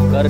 कर।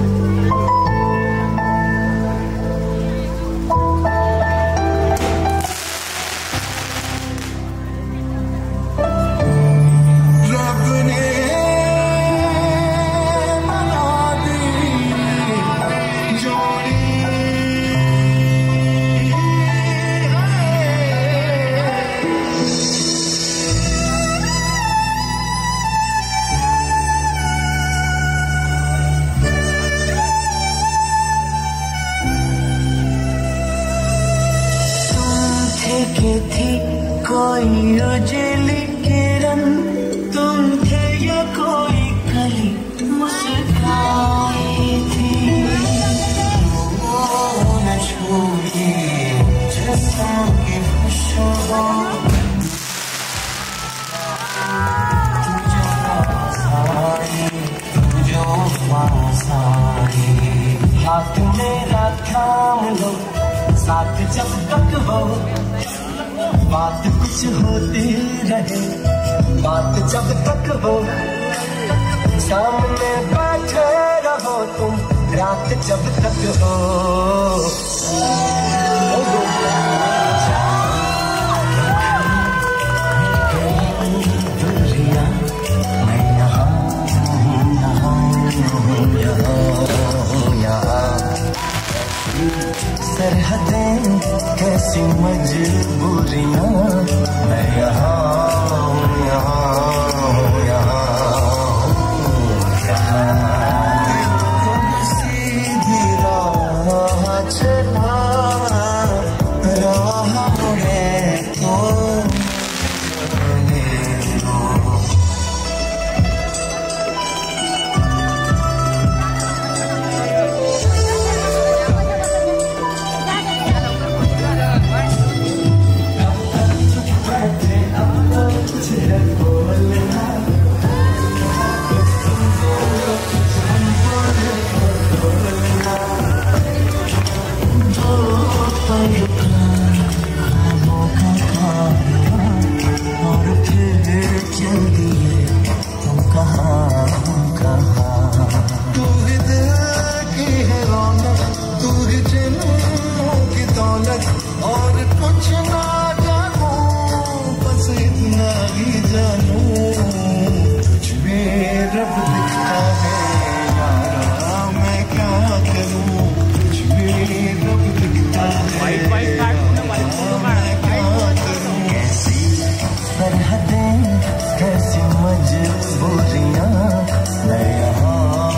थी कोई उजली किरण, तुम थे या कोई कली मुस्काई थी। वो न छूटी जिस्म की खुशबू, जो पास आई, हाथ मेरा थाम लो साथ जब तक हो, बात कुछ होती रहे, बात जब तक हो, सामने बैठे रहो तुम रात जब तक हो। मैं यहाँ सरहदें कैसी मजबूरियां, मैं यहाँ सीधी राह चला, राह मुड़े तो और कुछ ना जानू, बस इतना ही जानू, तुझ में रब दिखता है यारा, मैं क्या करूं, तुझ में रब दिखता है, मैं क्या करूं। कैसी सरहदें कैसी मजबूरियां, मैं यहाँ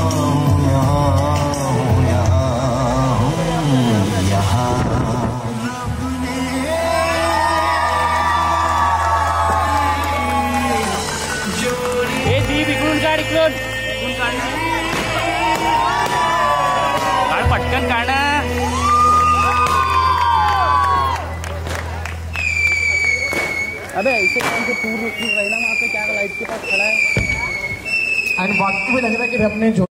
पटकन काढा। अबे इसे कौन से टूर रही ना वहाँ पे, क्या लाइट के पास खड़ा है। एंड वाकई में लग रहा है कि अपने जो